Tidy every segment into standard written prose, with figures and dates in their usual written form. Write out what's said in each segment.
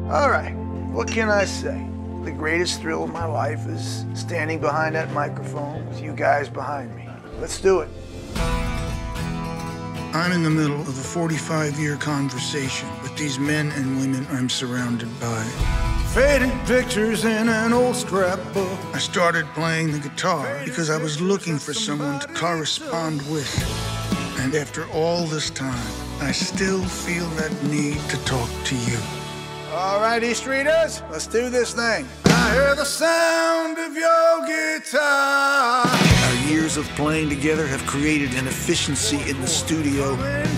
All right, what can I say? The greatest thrill of my life is standing behind that microphone with you guys behind me. Let's do it. I'm in the middle of a 45-year conversation with these men and women I'm surrounded by. Faded pictures in an old scrapbook. I started playing the guitar because I was looking for someone to correspond with. And after all this time, I still feel that need to talk to you. All right, East Streeters, let's do this thing. I hear the sound of your guitar. Our years of playing together have created an efficiency in the studio.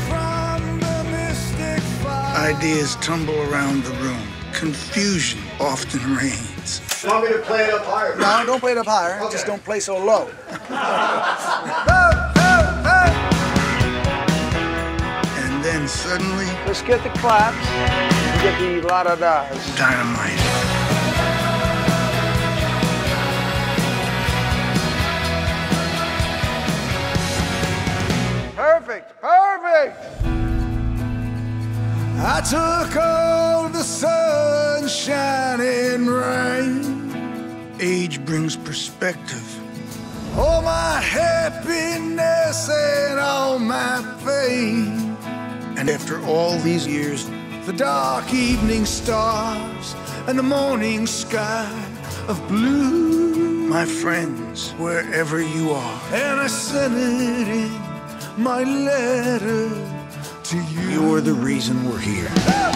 Ideas tumble around the room. Confusion often reigns. You want me to play it up higher? No, don't play it up higher. Okay. Just don't play so low. And then suddenly... Let's get the claps and get the la-da-das. Dynamite. Perfect, perfect! I took all the sunshine and rain. Age brings perspective. All my happiness and all my pain. And after all these years, the dark evening stars and the morning sky of blue. My friends, wherever you are. And I sent it in my letter to you. You're the reason we're here.